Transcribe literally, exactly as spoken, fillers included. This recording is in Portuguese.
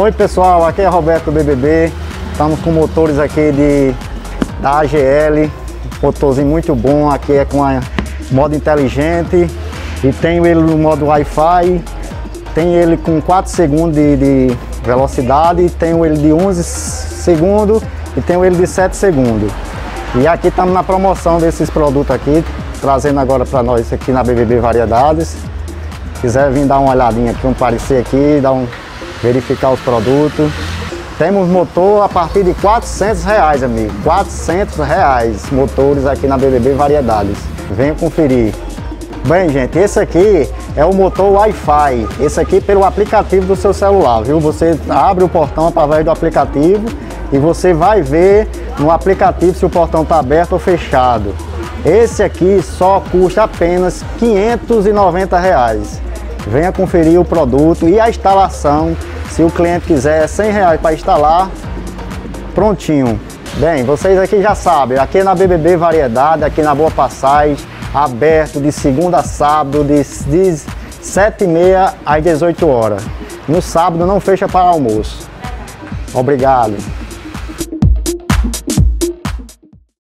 Oi pessoal, aqui é Roberto do B B B. Estamos com motores aqui de, da A G L, motorzinho muito bom. Aqui é com a modo inteligente e tenho ele no modo Wi-Fi. Tem ele com quatro segundos de, de velocidade, tenho ele de onze segundos e tenho ele de sete segundos. E aqui estamos na promoção desses produtos aqui, trazendo agora para nós aqui na B B B Variedades. Se quiser vir dar uma olhadinha aqui, um parecer aqui, dar um, verificar os produtos. Temos motor a partir de quatrocentos reais, amigo. quatrocentos reais motores aqui na B B B Variedades. Venha conferir. Bem, gente, esse aqui é o motor Wi-Fi. Esse aqui pelo aplicativo do seu celular, viu? Você abre o portão através do aplicativo e você vai ver no aplicativo se o portão está aberto ou fechado. Esse aqui só custa apenas quinhentos e noventa reais. Venha conferir o produto e a instalação. Se o cliente quiser cem reais para instalar, prontinho. Bem, vocês aqui já sabem, aqui na B B B Variedade, aqui na Boa Passagem, aberto de segunda a sábado, de, de sete e meia às dezoito horas. No sábado não fecha para almoço. Obrigado.